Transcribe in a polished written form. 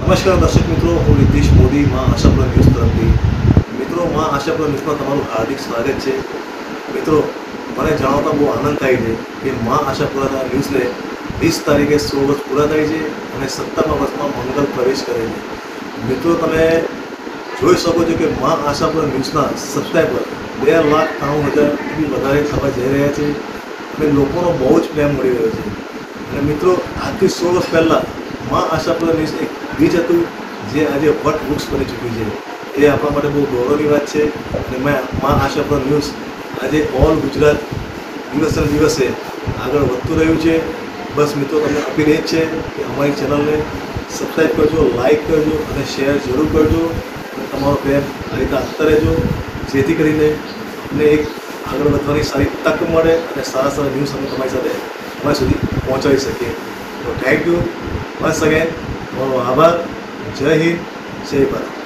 નમસ્કાર દર્શક મિત્રો, હું નીતિશ મોદી માં આશાપુરા ન્યૂઝ તરફથી. મિત્રો, માં આશાપુરા ન્યૂઝમાં તમારું હાર્દિક સ્વાગત છે. મિત્રો, મને જણાવતા બહુ આનંદ થાય છે કે માં આશાપુરાના ન્યૂઝને 20 તારીખે 100 વર્ષ પૂરા થાય છે અને 17મા વર્ષમાં મંગલ પ્રવેશ કરે છે. મિત્રો, તમે જોઈ શકો છો કે માં આશાપુરા ન્યૂઝના સબસ્ક્રાઈબર 2,93,000થી વધારે થવા જઈ રહ્યા છે અને લોકોનો બહુ જ પ્રેમ મળી રહ્યો છે. અને મિત્રો, આજથી 100 વર્ષ પહેલાં માં આશાપુરા ન્યૂઝ એક બીજ હતું જે આજે વટ વૃક્ષ બની ચૂક્યું છે. એ આપણા માટે બહુ ગૌરવની વાત છે. અને માં આશાપુરા ન્યૂઝ આજે ઓલ ગુજરાત દિવસે દિવસે આગળ વધતું રહ્યું છે. બસ મિત્રો, તમને અપીલ એ જ છે કે અમારી ચેનલને સબસ્ક્રાઈબ કરજો, લાઈક કરજો અને શેર જરૂર કરજો. અને તમારો પ્રેમ આ રીતે આપતા રહેજો, જેથી કરીને અમને એક આગળ વધવાની સારી તક મળે અને સારા સારા ન્યૂઝ અમે તમારી સુધી પહોંચાડી શકીએ. તો થેન્ક યુ વન્સ અગેન. તમારો આભાર. જય હિન્દ, જય ભારત.